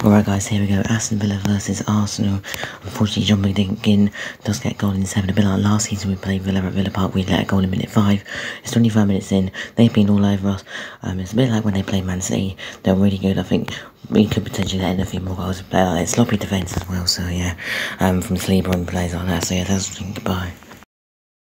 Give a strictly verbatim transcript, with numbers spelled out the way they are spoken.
Alright guys, here we go. Aston Villa versus Arsenal. Unfortunately, John McGinn does get a goal in seven. A bit like last season we played Villa at Villa Park, we let a goal in minute five. It's twenty-five minutes in. They've been all over us. Um, it's a bit like when they played Man City. They're really good. I think we could potentially let in a few more goals. But like, sloppy defence as well. So yeah, um, from Sleeper and players like that. So yeah, that's the thing. Goodbye.